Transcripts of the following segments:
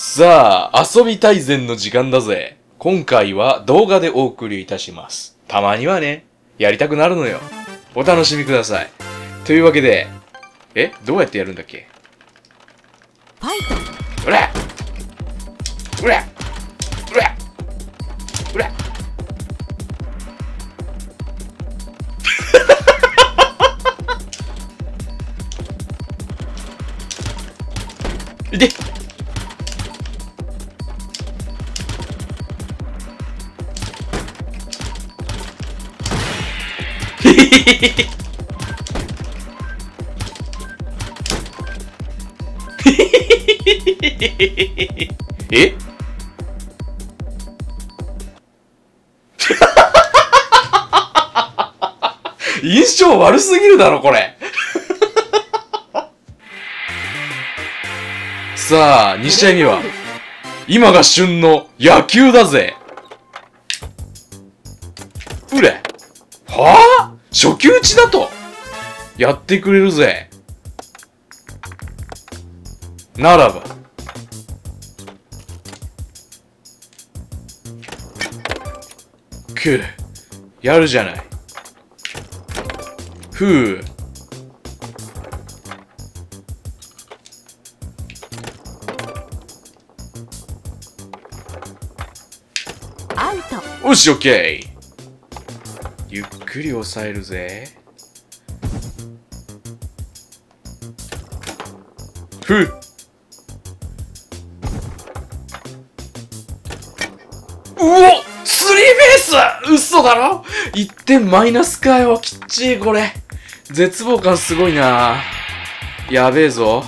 さあ、遊び大全の時間だぜ。今回は動画でお送りいたします。たまにはね、やりたくなるのよ。お楽しみください。というわけで、どうやってやるんだっけ？ ファイト。 うらうらうらうらいてえ印象悪すぎるだろ、これ。さあ、2試合目は、今が旬の野球だぜ。うれ。はぁ？初級打ちだとやってくれるぜ。ならば。やるじゃない。ふう。 アウト。 よし、オッケー。ゆっくり抑えるぜ。ふう。うお！スリーベース！嘘だろ？ 1 点マイナスかよ。きっちい、これ。絶望感すごいな。やべえぞ。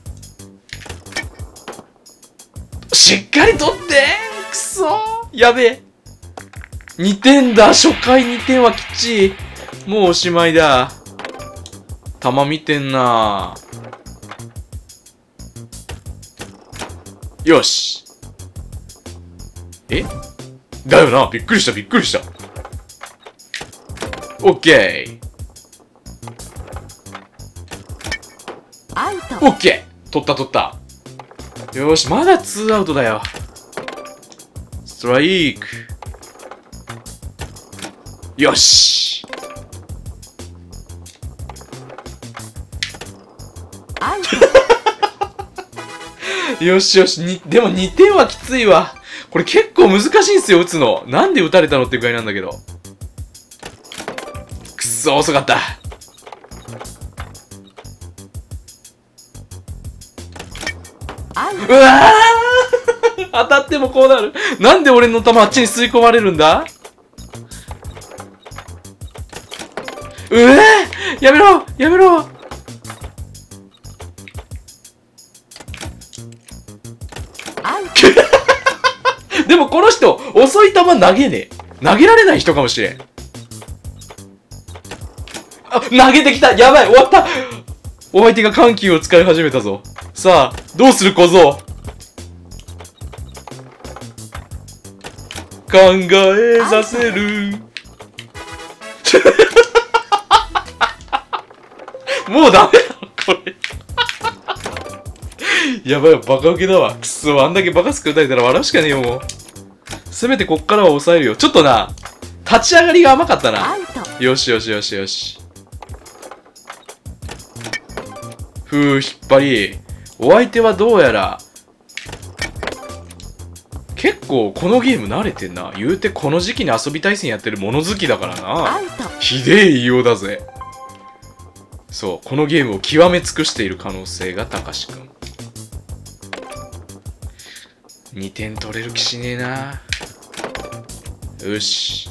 しっかり取って！くそー！やべえ。2点だ。初回2点はきっちい。もうおしまいだ。球見てんな。よし。だよな。びっくりした、びっくりした。オッケー。アウト。 オッケー。取った取った。よーし、まだ2アウトだよ。ストライク。よし。 アウト。よしよし。でも2点はきついわ。これ結構難しいんすよ、打つの。なんで打たれたのってぐらいなんだけど。くっそ、遅かった。うわー当たってもこうなる。なんで俺の球あっちに吸い込まれるんだ？やめろやめろでもこの人、遅い球投げねえ。投げられない人かもしれん。あ、投げてきた！やばい！終わった！お相手が緩急を使い始めたぞ。さあ、どうする小僧？考えさせる。もうダメだろ、これ。やばいよ、バカウケだわ。くそ、あんだけバカスク打たれたら笑うしかねえよ、もう。せめてこっからは抑えるよ。ちょっとな、立ち上がりが甘かったな。よしよしよしよし。引っ張り。お相手はどうやら、結構このゲーム慣れてんな。言うてこの時期に遊び対戦やってる物好きだからな。ひでえ言いようだぜ。そう、このゲームを極め尽くしている可能性がたかしくん。2点取れる気しねえな。よし。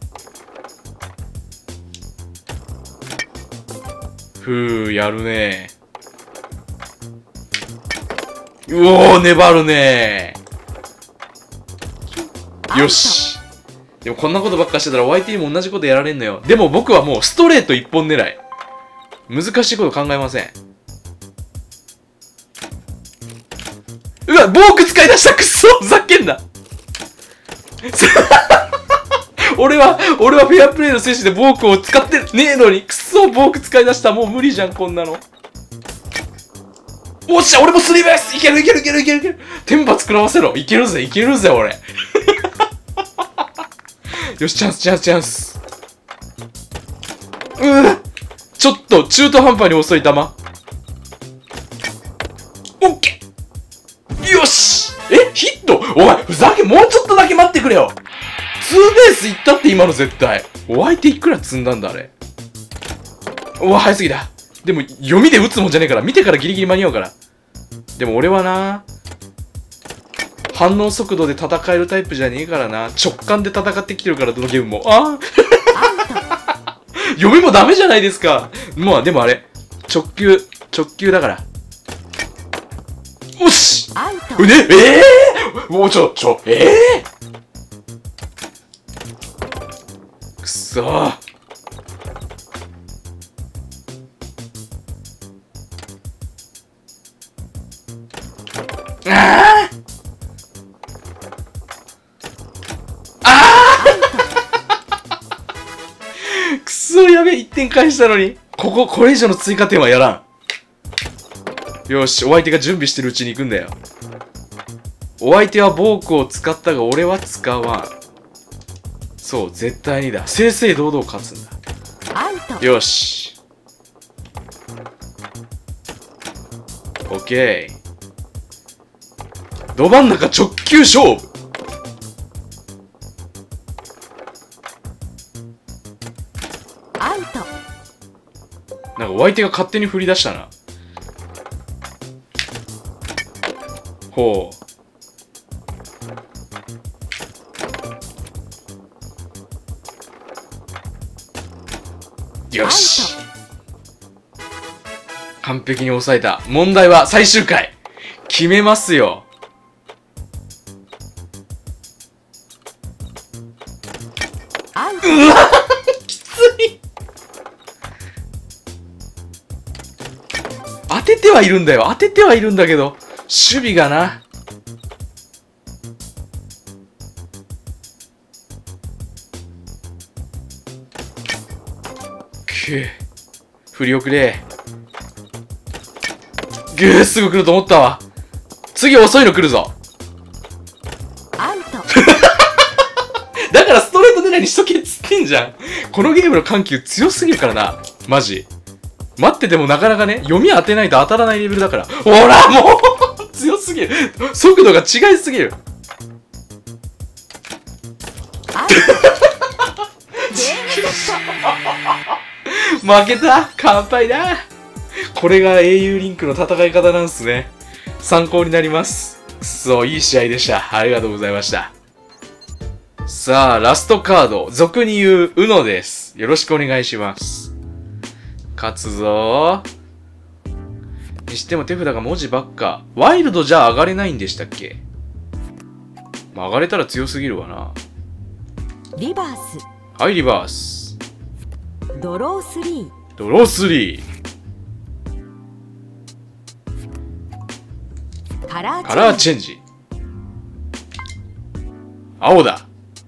やるね。うおー、粘るね。よし。でもこんなことばっかしてたら YT も同じことやられんのよ。でも僕はもうストレート一本狙い。難しいこと考えません。うわ、ボーク使い出した！くっそ！ふざけんな俺はフェアプレイの精神でボークを使ってねえのに、くっそ、ボーク使い出した。もう無理じゃん、こんなの。 おっしゃ、俺もスリーベースいけるいけるいけるいけるいける。天罰食らわせろ。いけるぜいけるぜ、俺。よし、チャンスチャンスチャンス。ちょっと中途半端に遅い球。オッケー。よし。ヒット。お前ふざけ、もうちょっとだけ待ってくれよ。ツーベースいったって今の絶対。お相手いくら積んだんだあれ。うわ、早すぎだ。でも読みで打つもんじゃねえから、見てからギリギリ間に合うから。でも俺はな、反応速度で戦えるタイプじゃねえからな。直感で戦ってきてるから、どのゲームも。ああ読みもダメじゃないですか。まあでもあれ、直球だから。よし。もうくそー。くそ、やべえ、1点返したのに。これ以上の追加点はやらん。よし、お相手が準備してるうちに行くんだよ。お相手はボークを使ったが、俺は使わん。そう、絶対にだ。正々堂々勝つんだ。よし。オッケー。ど真ん中直球勝負。なんかお相手が勝手に振り出したな。ほう。よし。完璧に抑えた。問題は最終回。決めますよ。うわきつい。当ててはいるんだよ。当ててはいるんだけど、守備がな。振り遅れ。すぐ来ると思ったわ。次遅いの来るぞ。だからストレート狙いにしとけっつってんじゃん。このゲームの緩急強すぎるからな。マジ。待っててもなかなかね、読み当てないと当たらないレベルだから。ほらもう強すぎる。速度が違いすぎる。負けた。乾杯だ。これが英雄リンクの戦い方なんすね。参考になります。くそ、いい試合でした。ありがとうございました。さあ、ラストカード。俗に言う、UNO です。よろしくお願いします。勝つぞー。にしても手札が文字ばっか。ワイルドじゃ上がれないんでしたっけ？まあ、上がれたら強すぎるわな。 リバース。 はい、リバース。 ドロー3。 ドロー3。カラーチェンジ。青だ。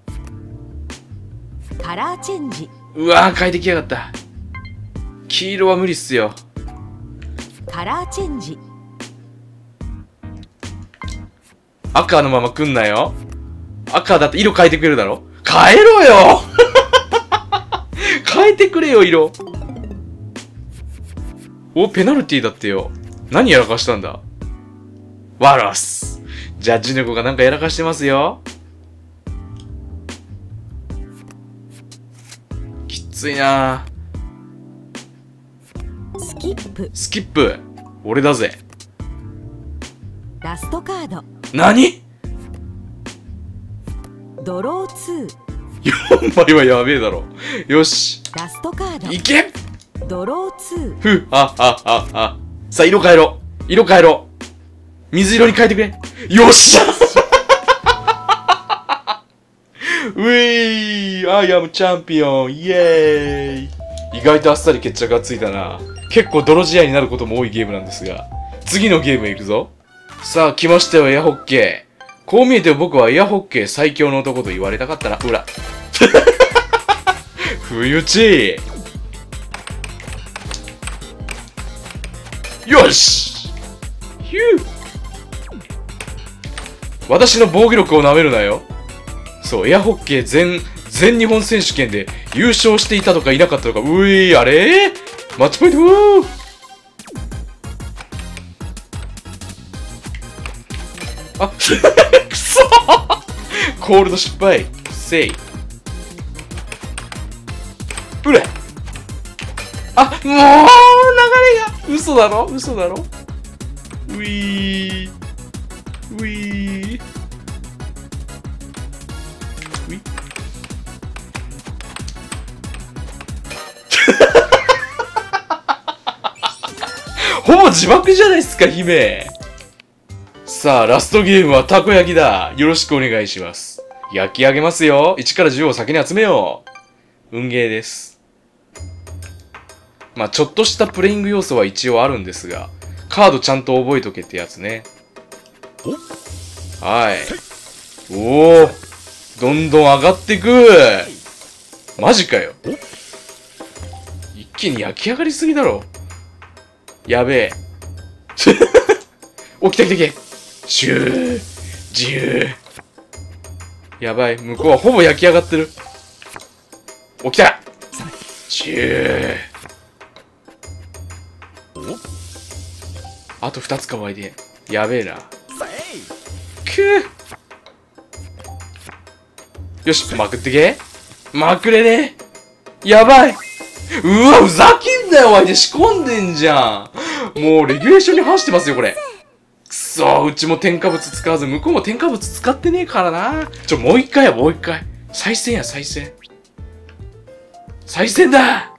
カラーチェンジ。 うわー、変えてきやがった。黄色は無理っすよ。 カラーチェンジ。 赤のまま来んなよ。赤だって色変えてくれるだろ。変えろよ変えてくれよ、色。お、ペナルティーだってよ。何やらかしたんだ。ワロス。ジャッジ猫がなんかやらかしてますよ。きついな。 スキップ。 スキップ。俺だぜ。 ラストカード。 何？ ドロー2。 4枚はやべえだろ。よし。 ラストカード。 いけ！ ドロー2。 さあ、色変えろ。色変えろ。水色に変えてくれ。よっしゃウェイ !I am champion! イエーイ。意外とあっさり決着がついたな。結構泥仕合になることも多いゲームなんですが。次のゲームへ行くぞ。さあ、来ましたよ、エアホッケー。こう見えて僕はエアホッケー最強の男と言われたかったな。ほら。冬打よしヒュー。私の防御力を舐めるなよ。そう、エアホッケー全日本選手権で優勝していたとかいなかったとか、うい、あれマッチポイント、あ、くそコールド失敗。せい。うれあ、もう流れが嘘だろ嘘だろういー。ういー。ういほぼ自爆じゃないっすか、姫。さあ、ラストゲームはたこ焼きだ。よろしくお願いします。焼き上げますよ。1から10を先に集めよう。運ゲーです。まあ、ちょっとしたプレイング要素は一応あるんですが、カードちゃんと覚えとけってやつね。はい。おお、どんどん上がってく。マジかよ。一気に焼き上がりすぎだろ。やべえ。お、来た来た来た。シュー、ジュー。やばい、向こうはほぼ焼き上がってる。お、来た。シュー。あと2つかわいで。やべえな。くぅ。よし、まくってけ。まくれねえ。やばい。うわ、ふざけんなよ、お前で仕込んでんじゃん。もう、レギュレーションに反してますよ、これ。くそー、うちも添加物使わず、向こうも添加物使ってねえからな。もう一回や、もう一回。再戦や、再戦。再戦だ。